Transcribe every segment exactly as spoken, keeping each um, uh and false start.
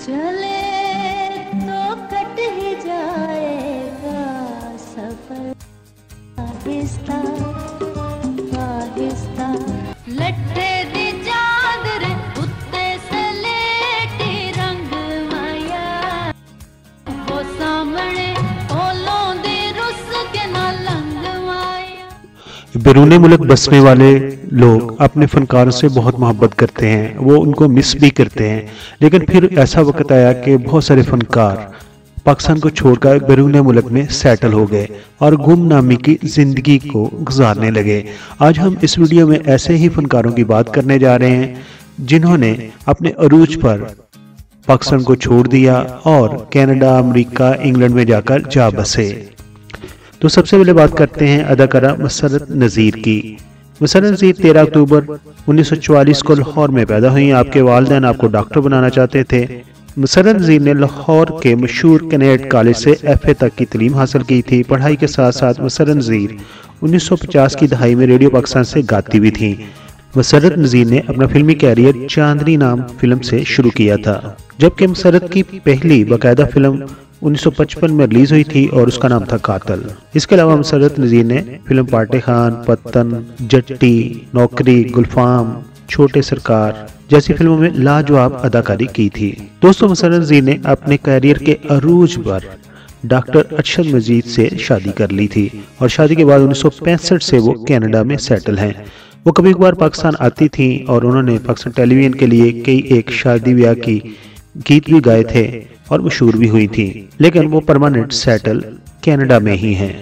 चले तो कट ही जाएगा सफर आहिस्ता आहिस्ता लट्टे दी चादर उत्ते सलेटी रंग माया वो सामने ओलों दे रुस के ना लंग माया। बैरून मुल्क बसने वाले लोग अपने फनकारों से बहुत मोहब्बत करते हैं, वो उनको मिस भी करते हैं। लेकिन फिर ऐसा वक्त आया कि बहुत सारे फनकार पाकिस्तान को छोड़कर बैरून मुल्क में सेटल हो गए और गुमनामी की जिंदगी को गुजारने लगे। आज हम इस वीडियो में ऐसे ही फनकारों की बात करने जा रहे हैं जिन्होंने अपने अरूज पर पाकिस्तान को छोड़ दिया और कनाडा, अमेरिका, इंग्लैंड में जाकर जा बसे। तो सबसे पहले बात करते हैं अदाकारा मसरत नज़ीर की। मसरत नज़ीर तेरह अक्टूबर उन्नीस सौ चौवालीस को लाहौर में पैदा हुई। आपके वालिदैन आपको डॉक्टर बनाना चाहते थे। मसरत नज़ीर ने लाहौर के मशहूर कैनेट कॉलेज से एफ ए तक की तालीम हासिल की थी। पढ़ाई के साथ साथ मसरत नज़ीर उन्नीस सौ पचास की दहाई में रेडियो पाकिस्तान से गाती भी थी। मसरत नज़ीर ने अपना फिल्मी कैरियर चांदनी नाम फिल्म से शुरू किया था, जबकि मसरत की पहली बाकायदा फिल्म उन्नीस सौ पचपन में रिलीज हुई थी और उसका नाम था कातल। इसके अलावा मसरत नज़ीर ने फिल्म पाटे खान, पत्तन, जट्टी, नौकरी, गुलफाम, छोटे सरकार जैसी फिल्मों में लाजवाब अदाकारी की थी। दोस्तों, मसरत नज़ीर ने अपने कैरियर के अरूज पर डॉक्टर अरशद मजीद से शादी कर ली थी और शादी के बाद उन्नीस सौ पैंसठ से वो कनाडा में सेटल हैं। वो कभी कभार पाकिस्तान आती थी और उन्होंने पाकिस्तान टेलीविजन के लिए कई एक शादी ब्याह की गीत भी गाए थे और मशहूर भी हुई थी, लेकिन वो परमानेंट सेटल कनाडा में ही हैं।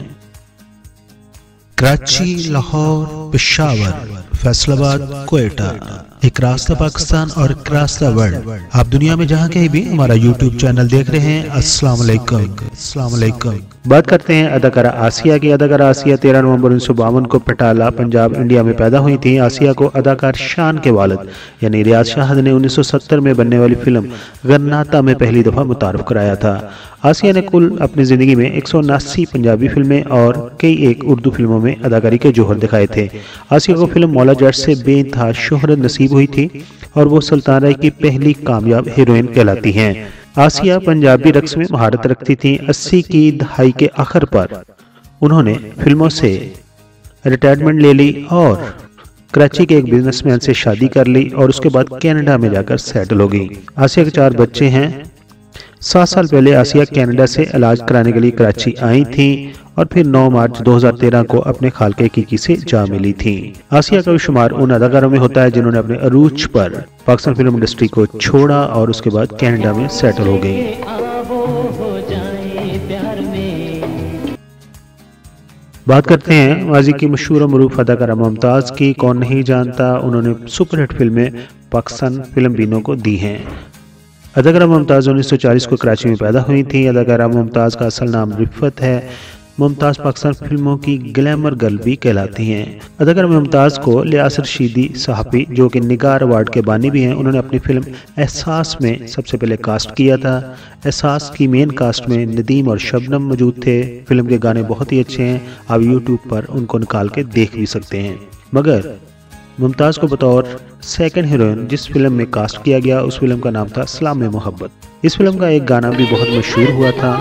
कराची, लाहौर, पेशावर, फैसलाबाद, कोयटा, एक रास्ता पाकिस्तान और एक रास्ता वर्ल्ड। आप दुनिया में जहां कहीं भी हमारा यूट्यूब चैनल देख रहे हैं, अस्सलाम वालेकुम। अस्सलाम वालेकुम। बात करते हैं अदाकारा आसिया की। अदाकारा आसिया तेरह नवंबर उन्नीस सौ बावन को पटाला, पंजाब, इंडिया में पैदा हुई थी। आसिया को अदाकार शान के वालिद यानी रियाज शाहद ने उन्नीस सौ सत्तर में बनने वाली फिल्म गन्नाता में पहली दफा मुतारफ कराया था। आसिया ने कुल अपनी जिंदगी में एक सौ उनासी पंजाबी फिल्में और कई एक उर्दू फिल्मों में अदाकारी के जोहर दिखाए थे। आसिया को फिल्म मौला जट से बेइंतहा शोहरत नसीब हुई थी और वो सुल्तान राय की पहली कामयाब हीरोइन कहलाती हैं। आसिया पंजाबी रक्स में महारत रखती थी। अस्सी की दहाई के आखिर पर उन्होंने फिल्मों से रिटायरमेंट ले ली और कराची के एक बिजनेसमैन से शादी कर ली और उसके बाद कनाडा में जाकर सेटल हो गई। आसिया के चार बच्चे हैं। सात साल पहले आसिया कनाडा से इलाज कराने के लिए कराची आई थी और फिर नौ मार्च दो हज़ार तेरह को अपने खालके कीकी से जा मिली थी। आसिया का भी शुमार उन अदाकारों में होता है जिन्होंने अपने अरूज पर पाकिस्तान फिल्म इंडस्ट्री को छोड़ा और उसके बाद कनाडा में सेटल हो गई। बात करते हैं माजी की मशहूर मरूफ अदाकारा मुमताज़ की। कौन नहीं जानता, उन्होंने सुपरहिट फिल्में पाकिस्तान फिल्म बीनों को दी हैं। अदाकारा मुमताज़ उन्नीस सौ चालीस को कराची में पैदा हुई थी। अदाकारा मुमताज़ का असल नाम रिफ़त है। मुमताज़ पाकिस्तान फिल्मों की ग्लैमर गर्ल भी कहलाती हैं। अदाकारा मुमताज़ को लियास रशीदी साहबी, जो कि निगार अवार्ड के बानी भी हैं, उन्होंने अपनी फिल्म एहसास में सबसे पहले कास्ट किया था। एहसास की मेन कास्ट में नदीम और शबनम मौजूद थे। फिल्म के गाने बहुत ही अच्छे हैं, आप यूट्यूब पर उनको निकाल के देख भी सकते हैं। मगर मुमताज़ को बतौर सेकंड हीरोइन जिस फिल्म में कास्ट किया गया उस फिल्म का नाम था सलाम मोहब्बत। इस फिल्म का एक गाना भी बहुत मशहूर हुआ था।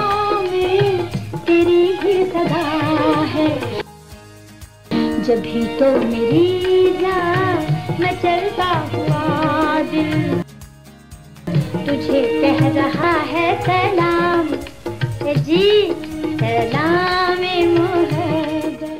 जब भी तो मेरी राह में चलता हुआ दिल तुझे कह रहा है सलाम जी, सलाम मोहब्बत।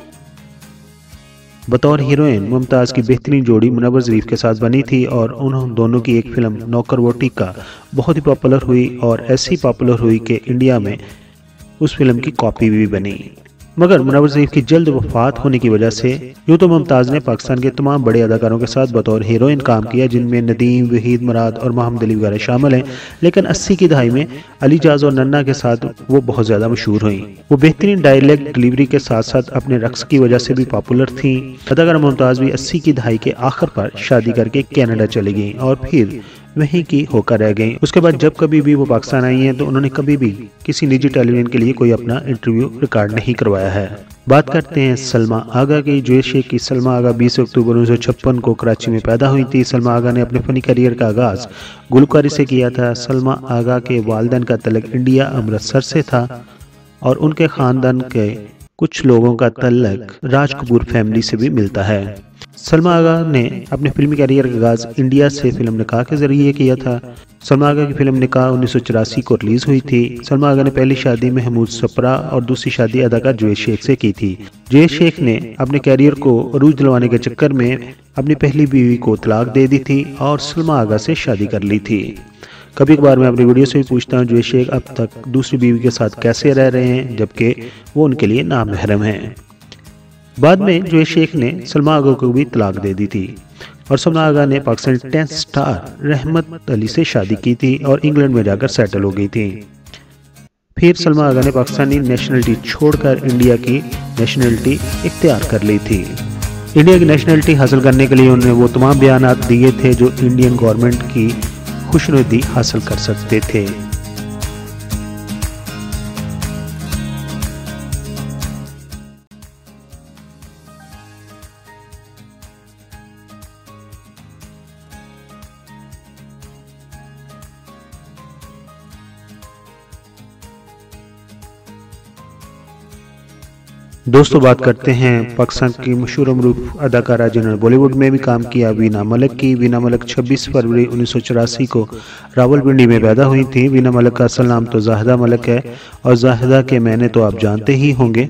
बतौर हीरोइन मुमताज़ की बेहतरीन जोड़ी मुनव्वर ज़रीफ के साथ बनी थी और उन दोनों की एक फिल्म नौकर वोटी का बहुत ही पॉपुलर हुई और ऐसी पॉपुलर हुई कि इंडिया में उस फिल्म की कॉपी भी बनी। मगर मुनव्वर ज़रीफ की जल्द वफात होने की वजह से यूँ तो मुमताज़ ने पाकिस्तान के तमाम बड़े अदाकारों के साथ बतौर हीरोइन काम किया, जिनमें नदीम, वहीद मुराद और मोहम्मद अली वगैरह शामिल हैं। लेकिन अस्सी की दहाई में अली जाज और नन्ना के साथ वो बहुत ज़्यादा मशहूर हुई। वो बेहतरीन डायलेक्ट डिलीवरी के साथ साथ अपने रक्स की वजह से भी पॉपुलर थी। अदाकारा मुमताज़ भी अस्सी की दहाई के आखिर पर शादी करके कनाडा चली गई और फिर वहीं की होकर रह गईं। उसके बाद जब कभी भी वो पाकिस्तान आई हैं तो उन्होंने कभी भी किसी निजी टेलीविजन के लिए कोई अपना इंटरव्यू रिकॉर्ड नहीं करवाया है। बात करते हैं सलमा आगा की। जुएश शेख की सलमा आगा बीस अक्टूबर उन्नीस सौ छप्पन को कराची में पैदा हुई थी। सलमा आगा ने अपने फनी करियर का आगाज गुलकारी से किया था। सलमा आगा के वालिदैन का तल्लुक इंडिया अमृतसर से था और उनके खानदान के कुछ लोगों का तल्लुक राज कपूर फैमिली से भी मिलता है। सलमा आगा ने अपने फिल्मी करियर का आगाज इंडिया से फिल्म निकाह के जरिए किया था। सलमा आगा की फिल्म निकाह उन्नीस सौ चौरासी को रिलीज हुई थी। सलमा आगा ने पहली शादी महमूद सप्रा और दूसरी शादी अदाकार जुएश शेख से की थी। जुएश शेख ने अपने करियर को अरूज दिलवाने के चक्कर में अपनी पहली बीवी को तलाक दे दी थी और सलमा आगा से शादी कर ली थी। कभी कभार मैं अपनी वीडियो से भी पूछता हूँ जुएश शेख अब तक दूसरी बीवी के साथ कैसे रह रहे हैं, जबकि वो उनके लिए नामहरम हैं। बाद में जुएश शेख ने सलमा आगा को भी तलाक दे दी थी और सलमा आगा ने पाकिस्तान टेंस स्टार रहमत अली से शादी की थी और इंग्लैंड में जाकर सेटल हो गई थी। फिर सलमा आगा ने पाकिस्तानी नेशनलिटी छोड़कर इंडिया की नेशनलिटी इख्तियार कर ली थी। इंडिया की नेशनलिटी हासिल करने के लिए उन्होंने वो तमाम बयानात दिए थे जो इंडियन गवर्नमेंट की खुशनुदी हासिल कर सकते थे। दोस्तों बात करते हैं पाकिस्तान की मशहूर मरूफ अदाकारा जिन्होंने बॉलीवुड में भी काम किया, वीना मलिक की। वीना मलिक छब्बीस फरवरी उन्नीस सौ चौरासी को रावलपिंडी में पैदा हुई थी। वीना मलिक का असल नाम तो जाहिदा मलिक है और जाहिदा के मैंने तो आप जानते ही होंगे,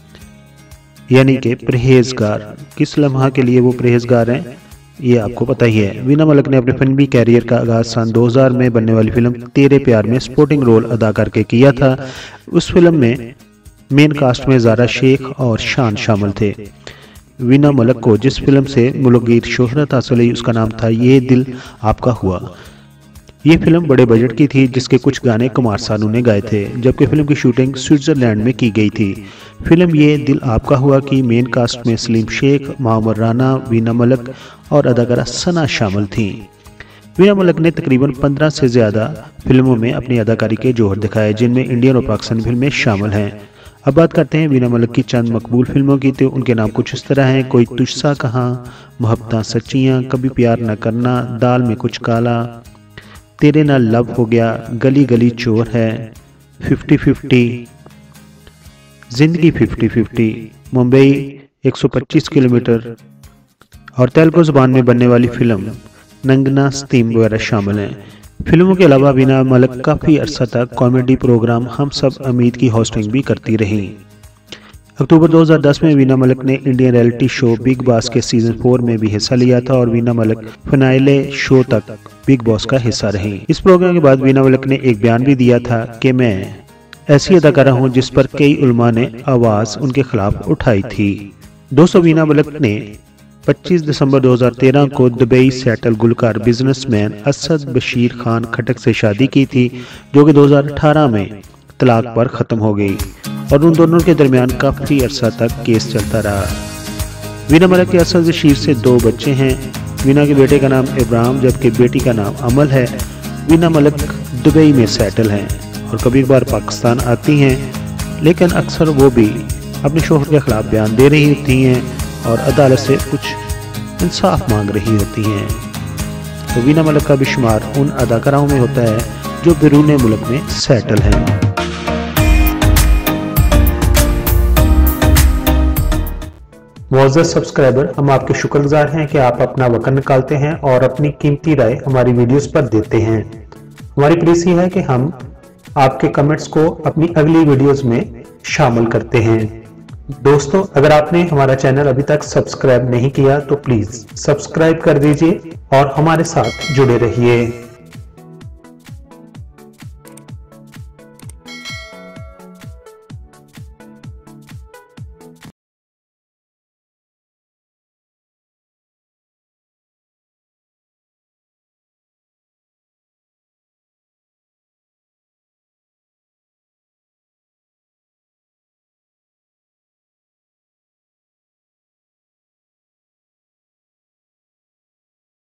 यानी कि परहेजगार। किस लम्हा के लिए वो परहेजगार हैं ये आपको पता ही है। वीना मलिक ने अपने फिल्मी कैरियर का आगाज सन दो हज़ार में बनने वाली फिल्म तेरे प्यार में सपोर्टिंग रोल अदा करके किया था। उस फिल्म में मेन कास्ट में ज़ारा शेख और शान शामिल थे। वीना मलिक को जिस फिल्म से मुलगीर शोहरत हासिल हुई उसका नाम था ये दिल आपका हुआ। ये फिल्म बड़े बजट की थी जिसके कुछ गाने कुमार सानू ने गाए थे, जबकि फिल्म की शूटिंग स्विट्जरलैंड में की गई थी। फिल्म ये दिल आपका हुआ की मेन कास्ट में सलीम शेख, मामर राना, वीना मलिक और अदाकारा सना शामिल थी। वीना मलिक ने तकरीबन पंद्रह से ज़्यादा फिल्मों में अपनी अदाकारी के जोहर दिखाए, जिनमें इंडियन और पाकिस्तानी फिल्में शामिल हैं। अब बात करते हैं वीना मलिक की चंद मकबूल फिल्मों की। तो उनके नाम कुछ इस तरह हैं: कोई तुझसा कहाँ, मोहब्बतां सच्चियाँ, कभी प्यार न करना, दाल में कुछ काला, तेरे नाल लव हो गया, गली गली चोर है, फिफ्टी फिफ्टी, जिंदगी फिफ्टी फिफ्टी, मुंबई एक सौ पच्चीस किलोमीटर और तेलुगु जुबान में बनने वाली फिल्म नंगना स्तीम वगैरह शामिल हैं। फिल्मों के अलावा वीना मलिक काफ़ी अरसा तक कॉमेडी प्रोग्राम हम सब अमीद की होस्टिंग भी करती रहीं। अक्टूबर दो हज़ार दस में वीना मलिक ने Indian reality show Bigg Boss के सीजन फोर में भी हिस्सा लिया था और वीना मलिक फिनाले शो तक बिग बॉस का हिस्सा रही। इस प्रोग्राम के बाद वीना मलिक ने एक बयान भी दिया था कि मैं ऐसी अदाकारा हूँ जिस पर कई उलमा ने आवाज़ उनके खिलाफ उठाई थी। दोस्तों वीना मलिक ने पच्चीस दिसंबर दो हज़ार तेरह को दुबई सेटल गुलकार बिजनेसमैन असद बशीर खान खटक से शादी की थी, जो कि दो हज़ार अठारह में तलाक पर ख़त्म हो गई और उन दोनों के दरमियान काफ़ी अरसा तक केस चलता रहा। वीना मलिक के असद बशीर से दो बच्चे हैं। वीना के बेटे का नाम इब्राहिम जबकि बेटी का नाम अमल है। वीना मलिक दुबई में सेटल हैं और कभी कभार पाकिस्तान आती हैं, लेकिन अक्सर वो भी अपने शोहर के खिलाफ बयान दे रही होती हैं और अदालत से कुछ इंसाफ मांग रही होती हैं। तो वीना मलिक का भी शुमार उन अदाकाराओं में होता है जो बैरून मुल्क में सेटल हैं। मुअज़्ज़ज़ सब्सक्राइबर, हम आपके शुक्रगुजार हैं कि आप अपना वक्त निकालते हैं और अपनी कीमती राय हमारी वीडियोस पर देते हैं। हमारी प्रेसी है कि हम आपके कमेंट्स को अपनी अगली वीडियोस में शामिल करते हैं। दोस्तों, अगर आपने हमारा चैनल अभी तक सब्सक्राइब नहीं किया तो प्लीज सब्सक्राइब कर दीजिए और हमारे साथ जुड़े रहिए।